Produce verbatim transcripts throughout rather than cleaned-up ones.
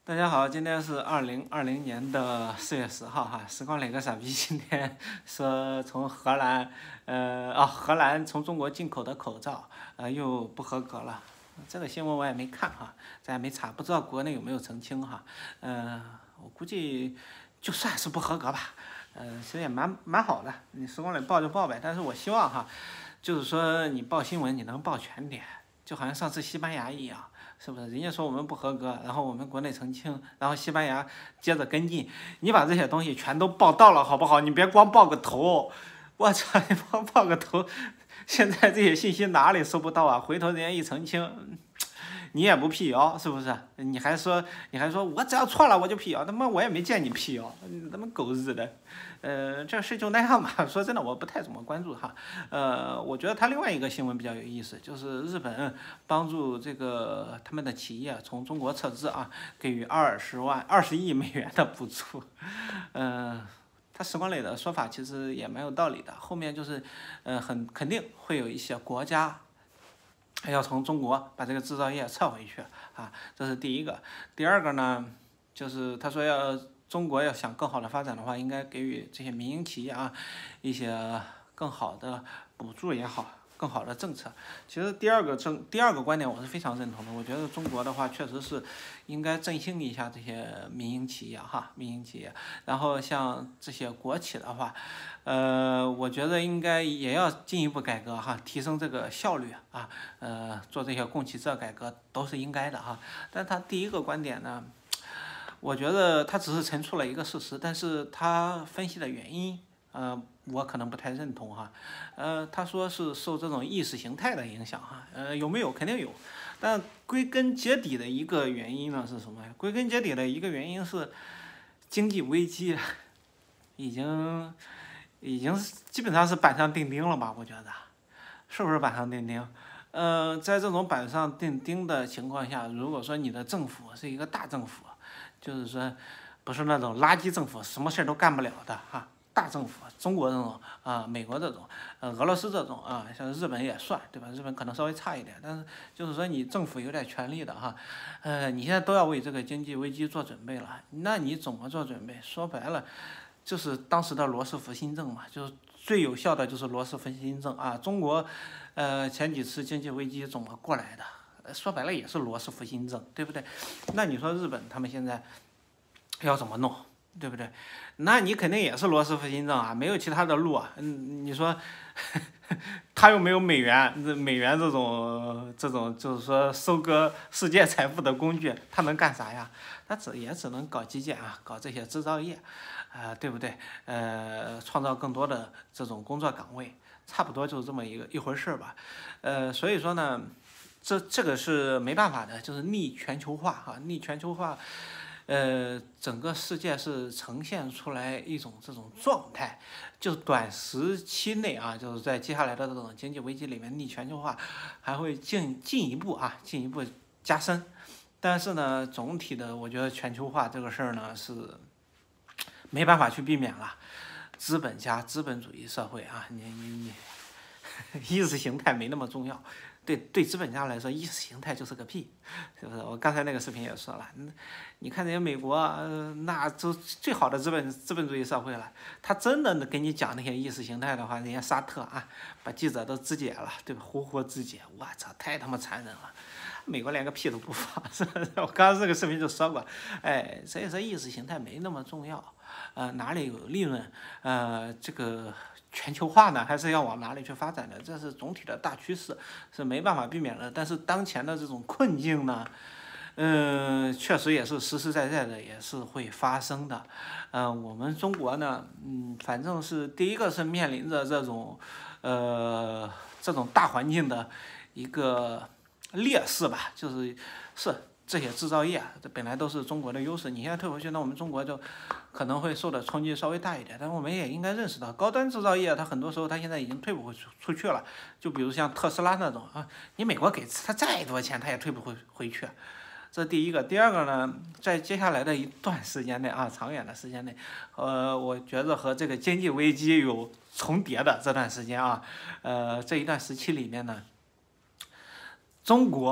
大家好，今天是二零二零年的四月十号哈。时光哪个傻逼今天说从荷兰，呃啊荷兰从中国进口的口罩，呃又不合格了。这个新闻我也没看哈，咱也没查，不知道国内有没有澄清哈。呃，我估计就算是不合格吧，呃其实也蛮蛮好的。你时光里报就报呗，但是我希望哈，就是说你报新闻你能报全点，就好像上次西班牙一样。是不是？人家说我们不合格，然后我们国内澄清，然后西班牙接着跟进，你把这些东西全都报到了，好不好？你别光报个头，我操，你光报个头，现在这些信息哪里收不到啊？回头人家一澄清，你也不辟谣，是不是？你还说你还说我只要错了我就辟谣，他妈我也没见你辟谣，你他妈狗日的！呃，这事就那样吧。说真的，我不太怎么关注哈。呃，我觉得他另外一个新闻比较有意思，就是日本帮助这个他们的企业从中国撤资啊，给予二十万、二十亿美元的补助。嗯、呃，他时光磊的说法其实也蛮有道理的。后面就是，呃，很肯定会有一些国家要从中国把这个制造业撤回去啊，这是第一个。第二个呢，就是他说要。中国要想更好的发展的话，应该给予这些民营企业啊一些更好的补助也好，更好的政策。其实第二个政第二个观点我是非常认同的，我觉得中国的话确实是应该振兴一下这些民营企业哈，民营企业。然后像这些国企的话，呃，我觉得应该也要进一步改革哈，提升这个效率啊，呃，做这些供给侧改革都是应该的哈。但他第一个观点呢？我觉得他只是陈述了一个事实，但是他分析的原因，呃，我可能不太认同哈。呃，他说是受这种意识形态的影响哈，呃，有没有？肯定有。但归根结底的一个原因呢是什么呀？归根结底的一个原因是经济危机，已经已经基本上是板上钉钉了吧？我觉得，是不是板上钉钉？呃，在这种板上钉钉的情况下，如果说你的政府是一个大政府，就是说，不是那种垃圾政府，什么事都干不了的哈。大政府，中国这种啊，美国这种，呃，俄罗斯这种啊，像日本也算，对吧？日本可能稍微差一点，但是就是说你政府有点权力的哈，呃，你现在都要为这个经济危机做准备了，那你怎么做准备？说白了，就是当时的罗斯福新政嘛，就是最有效的就是罗斯福新政啊。中国，呃，前几次经济危机怎么过来的？说白了也是罗斯福新政，对不对？那你说日本他们现在要怎么弄，对不对？那你肯定也是罗斯福新政啊，没有其他的路啊。嗯，你说他又没有美元，美元这种这种就是说收割世界财富的工具，他能干啥呀？他只也只能搞基建啊，搞这些制造业，啊、呃，对不对？呃，创造更多的这种工作岗位，差不多就是这么一个一回事吧。呃，所以说呢。这这个是没办法的，就是逆全球化哈，逆全球化，呃，整个世界是呈现出来一种这种状态，就短时期内啊，就是在接下来的这种经济危机里面，逆全球化还会进进一步啊，进一步加深。但是呢，总体的我觉得全球化这个事儿呢是没办法去避免了，资本家资本主义社会啊，你你你，意识形态没那么重要。对对，资本家来说，意识形态就是个屁，是不是？我刚才那个视频也说了，你看人家美国，呃，那就最好的资本资本主义社会了。他真的给你讲那些意识形态的话，人家沙特啊，把记者都肢解了，对吧？活活肢解，我操，太他妈残忍了！美国连个屁都不放，是不是？我刚刚这个视频就说过，哎，所以说意识形态没那么重要，呃，哪里有利润，呃，这个。全球化呢，还是要往哪里去发展的？这是总体的大趋势，是没办法避免的。但是当前的这种困境呢，嗯，确实也是实实在在的，也是会发生的。嗯、呃，我们中国呢，嗯，反正是第一个是面临着这种，呃，这种大环境的一个劣势吧，就是是。这些制造业，这本来都是中国的优势，你现在退回去，那我们中国就可能会受的冲击稍微大一点。但我们也应该认识到，高端制造业它很多时候它现在已经退不回出去了。就比如像特斯拉那种啊，你美国给它再多钱，它也退不回回去。这第一个，第二个呢，在接下来的一段时间内啊，长远的时间内，呃，我觉得和这个经济危机有重叠的这段时间啊，呃，这一段时期里面呢，中国。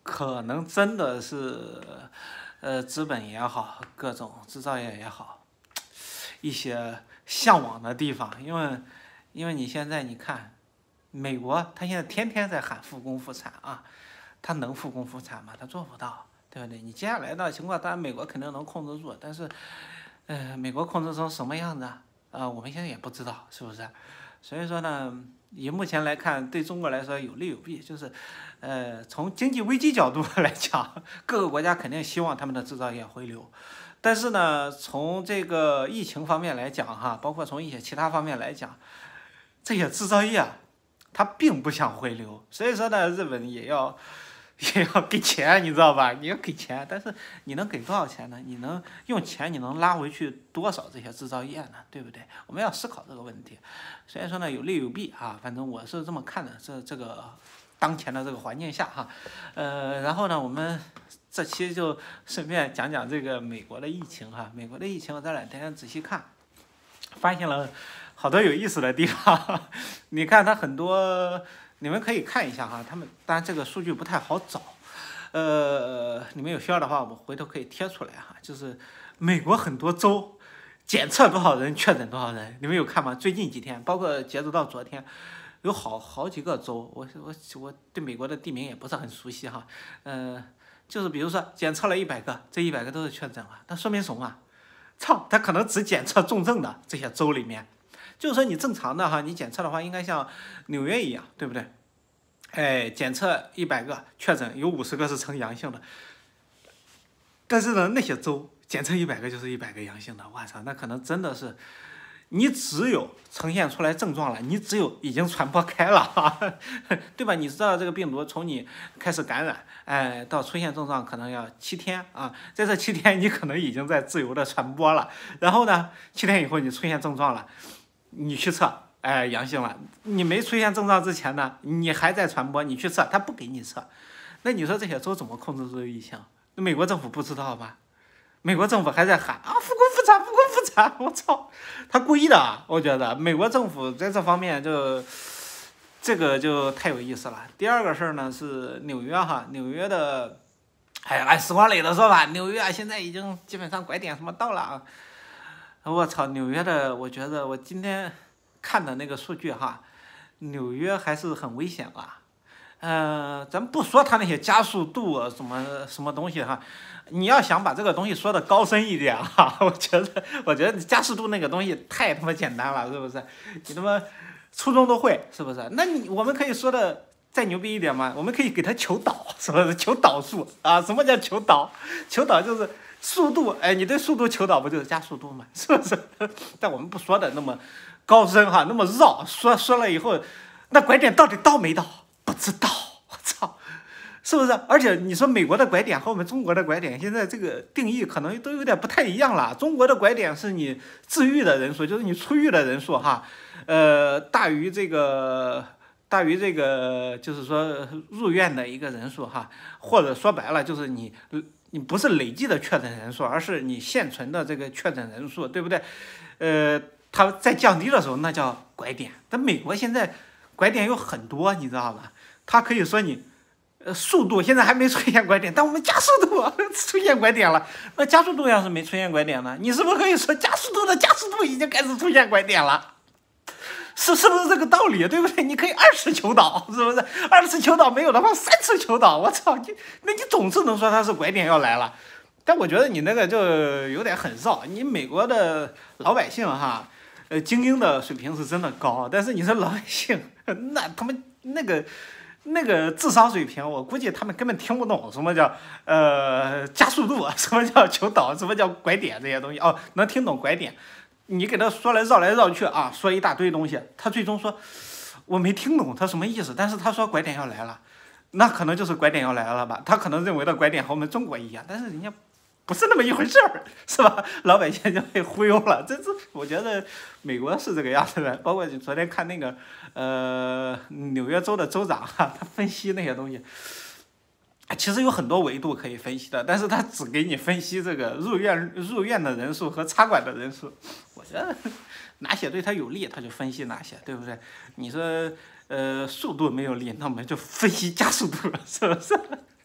可能真的是，呃，资本也好，各种制造业也好，一些向往的地方，因为，因为你现在你看，美国他现在天天在喊复工复产啊，他能复工复产吗？他做不到，对不对？你接下来的情况，当然美国肯定能控制住，但是，呃，美国控制成什么样子啊？呃，我们现在也不知道，是不是？所以说呢，以目前来看，对中国来说有利有弊，就是，呃，从经济危机角度来讲，各个国家肯定希望他们的制造业回流，但是呢，从这个疫情方面来讲哈，包括从一些其他方面来讲，这些制造业啊，它并不想回流，所以说呢，日本也要。也要给钱，你知道吧？你要给钱，但是你能给多少钱呢？你能用钱，你能拉回去多少这些制造业呢？对不对？我们要思考这个问题。所以说呢，有利有弊啊，反正我是这么看的。这这个当前的这个环境下哈，呃，然后呢，我们这期就顺便讲讲这个美国的疫情哈。美国的疫情我这两天仔细看，发现了好多有意思的地方。你看它很多。你们可以看一下哈，他们当然这个数据不太好找，呃，你们有需要的话，我们回头可以贴出来哈。就是美国很多州检测多少人确诊多少人，你们有看吗？最近几天，包括截止到昨天，有好好几个州，我我我对美国的地名也不是很熟悉哈，呃，就是比如说检测了一百个，这一百个都是确诊了，那说明什么？操，他可能只检测重症的这些州里面。就是说你正常的哈，你检测的话应该像纽约一样，对不对？哎，检测一百个确诊，有五十个是呈阳性的。但是呢，那些州检测一百个就是一百个阳性的，哇操，那可能真的是，你只有呈现出来症状了，你只有已经传播开了，哈，对吧？你知道这个病毒从你开始感染，哎，到出现症状可能要七天啊，在这七天你可能已经在自由的传播了，然后呢，七天以后你出现症状了。你去测，哎，阳性了。你没出现症状之前呢，你还在传播，你去测，他不给你测。那你说这些州怎么控制住疫情？那美国政府不知道吧？美国政府还在喊啊，复工复产，复工复产！我操，他故意的，我觉得美国政府在这方面就这个就太有意思了。第二个事儿呢是纽约哈，纽约的，哎，按时光磊的说法，纽约现在已经基本上拐点什么到了啊。我操，纽约的，我觉得我今天看的那个数据哈，纽约还是很危险吧。呃，咱不说它那些加速度啊，什么什么东西哈，你要想把这个东西说的高深一点哈，我觉得，我觉得加速度那个东西太他妈简单了，是不是？你他妈初中都会，是不是？那你我们可以说的再牛逼一点嘛，我们可以给它求导，是不是？求导数啊？什么叫求导？求导就是。速度，哎，你对速度求导不就是加速度吗？是不是？但我们不说的那么高深哈，那么绕，说说了以后，那拐点到底到没到？不知道，我操，是不是？而且你说美国的拐点和我们中国的拐点，现在这个定义可能都有点不太一样了。中国的拐点是你治愈的人数，就是你出狱的人数哈，呃，大于这个。大于这个，就是说入院的一个人数哈，或者说白了就是你，你不是累计的确诊人数，而是你现存的这个确诊人数，对不对？呃，它在降低的时候，那叫拐点。但美国现在拐点有很多，你知道吧？它可以说你，呃，速度现在还没出现拐点，但我们加速度出现拐点了。那加速度要是没出现拐点呢？你是不是可以说加速度的加速度已经开始出现拐点了？是是不是这个道理，对不对？你可以二次求导，是不是？二次求导没有的话，三次求导，我操你！那你总是能说它是拐点要来了，但我觉得你那个就有点很绕。你美国的老百姓哈，呃，精英的水平是真的高，但是你说老百姓，那他们那个那个智商水平，我估计他们根本听不懂什么叫呃加速度，什么叫求导，什么叫拐点这些东西哦，能听懂拐点。你给他说来绕来绕去啊，说一大堆东西，他最终说我没听懂他什么意思，但是他说拐点要来了，那可能就是拐点要来了吧？他可能认为的拐点和我们中国一样，但是人家不是那么一回事儿，是吧？老百姓就被忽悠了，这这我觉得美国是这个样子的。包括昨天看那个呃纽约州的州长哈，他分析那些东西。其实有很多维度可以分析的，但是他只给你分析这个入院入院的人数和插管的人数。我觉得哪些对他有利，他就分析哪些，对不对？你说呃速度没有利，那我们就分析加速度，是不是？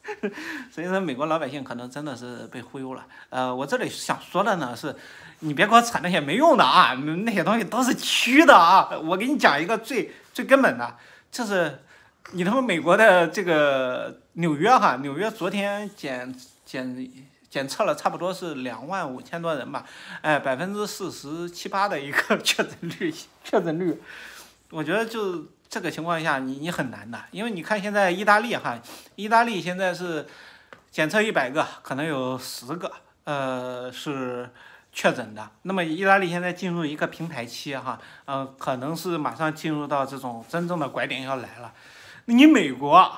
所以说美国老百姓可能真的是被忽悠了。呃，我这里想说的呢是，你别给我扯那些没用的啊，那些东西都是虚的啊。我给你讲一个最最根本的，就是你他妈美国的这个纽约哈，纽约昨天检检检测了差不多是两万五千多人吧，哎，百分之四十七八的一个确诊率，确诊率，我觉得就。这个情况下你，你很难的，因为你看现在意大利哈，意大利现在是检测一百个，可能有十个呃是确诊的。那么意大利现在进入一个平台期哈，呃，可能是马上进入到这种真正的拐点要来了。你美国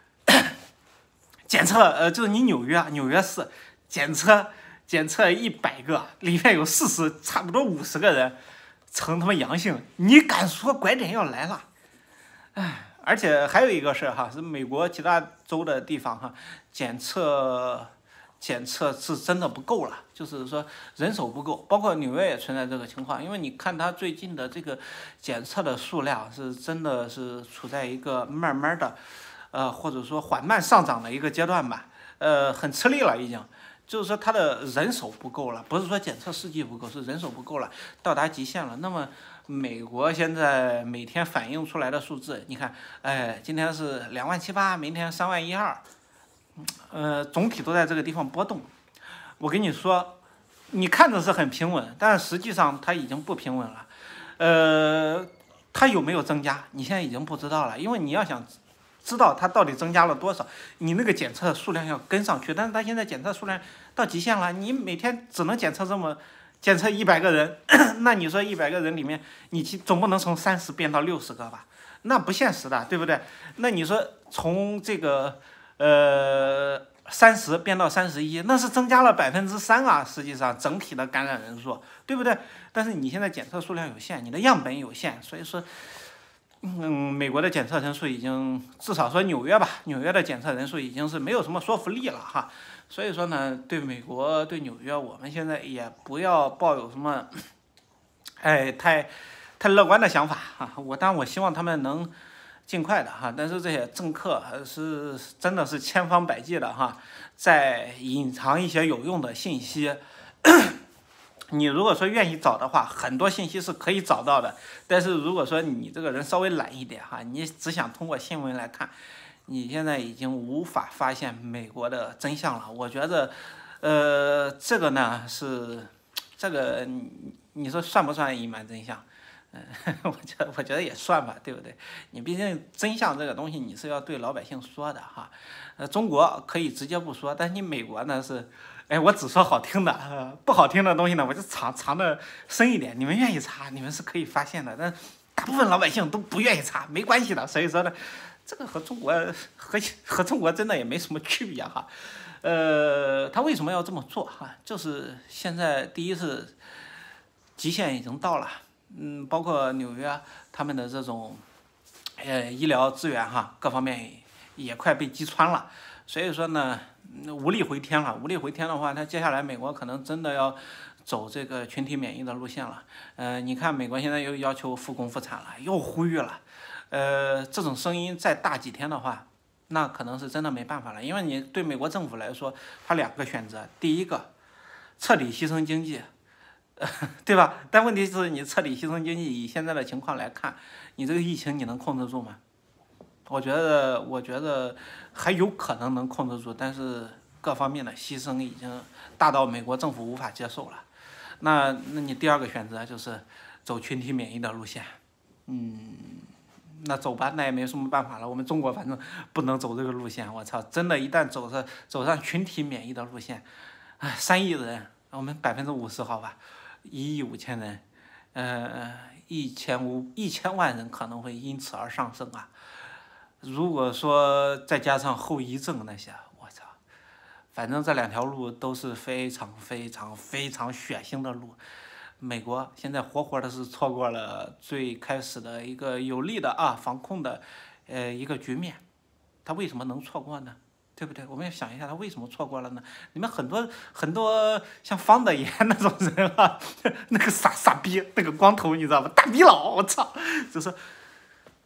检测呃就是你纽约纽约市检测检测一百个，里面有四十差不多五十个人呈他妈阳性，你敢说拐点要来了？唉，而且还有一个事儿哈，是美国其他州的地方哈，检测检测是真的不够了，就是说人手不够，包括纽约也存在这个情况，因为你看它最近的这个检测的数量是真的是处在一个慢慢的，呃或者说缓慢上涨的一个阶段吧，呃很吃力了已经。就是说，它的人手不够了，不是说检测试剂不够，是人手不够了，到达极限了。那么，美国现在每天反映出来的数字，你看，哎，今天是两万七八，明天三万一二，呃，总体都在这个地方波动。我跟你说，你看着是很平稳，但是实际上它已经不平稳了。呃，它有没有增加？你现在已经不知道了，因为你要想。知道它到底增加了多少，你那个检测数量要跟上去，但是它现在检测数量到极限了，你每天只能检测这么检测一百个人，那你说一百个人里面，你总不能从三十变到六十个吧？那不现实的，对不对？那你说从这个呃三十变到三十一，那是增加了百分之三啊，实际上整体的感染人数，对不对？但是你现在检测数量有限，你的样本有限，所以说。嗯，美国的检测人数已经，至少说纽约吧，纽约的检测人数已经是没有什么说服力了哈。所以说呢，对美国对纽约，我们现在也不要抱有什么，哎，太太乐观的想法哈。我当然我希望他们能尽快的哈，但是这些政客还是真的是千方百计的哈，在隐藏一些有用的信息。你如果说愿意找的话，很多信息是可以找到的。但是如果说你这个人稍微懒一点哈，你只想通过新闻来看，你现在已经无法发现美国的真相了。我觉得，呃，这个呢是，这个你你说算不算隐瞒真相？嗯，我觉得我觉得也算吧，对不对？你毕竟真相这个东西你是要对老百姓说的哈。呃，中国可以直接不说，但是你美国呢是。哎，我只说好听的，呃，不好听的东西呢，我就藏藏的深一点。你们愿意查，你们是可以发现的，但大部分老百姓都不愿意查，没关系的。所以说呢，这个和中国和和中国真的也没什么区别哈。呃，他为什么要这么做哈？就是现在第一是极限已经到了，嗯，包括纽约他们的这种呃医疗资源哈，各方面也快被击穿了。所以说呢，无力回天了。无力回天的话，那接下来美国可能真的要走这个群体免疫的路线了。呃，你看美国现在又要求复工复产了，又呼吁了。呃，这种声音再大几天的话，那可能是真的没办法了。因为你对美国政府来说，它两个选择：第一个，彻底牺牲经济，呃，对吧？但问题是你彻底牺牲经济，以现在的情况来看，你这个疫情你能控制住吗？我觉得，我觉得还有可能能控制住，但是各方面的牺牲已经大到美国政府无法接受了。那，那你第二个选择就是走群体免疫的路线，嗯，那走吧，那也没什么办法了。我们中国反正不能走这个路线，我操，真的，一旦走上走上群体免疫的路线，哎，三亿人，我们百分之五十好吧，一亿五千人，呃，一千五一千万人可能会因此而上升啊。如果说再加上后遗症那些，我操，反正这两条路都是非常非常非常血腥的路。美国现在活活的是错过了最开始的一个有利的啊防控的，呃一个局面。他为什么能错过呢？对不对？我们要想一下，他为什么错过了呢？你们很多很多像方德言那种人啊，那个傻傻逼，那个光头，你知道吗？大逼佬，我操，就是。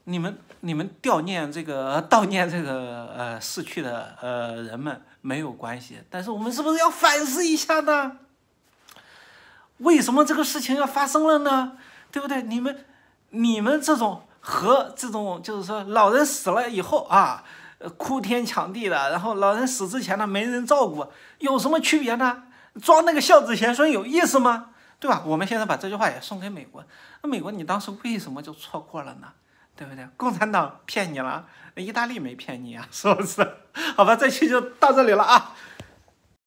你们你们悼念这个悼念这个呃逝去的呃人们没有关系，但是我们是不是要反思一下呢？为什么这个事情要发生了呢？对不对？你们你们这种和这种就是说老人死了以后啊，哭天抢地的，然后老人死之前呢没人照顾，有什么区别呢？装那个孝子贤孙有意思吗？对吧？我们现在把这句话也送给美国，那美国你当时为什么就错过了呢？对不对？共产党骗你了，意大利没骗你啊，是不是？好吧，这期就到这里了啊。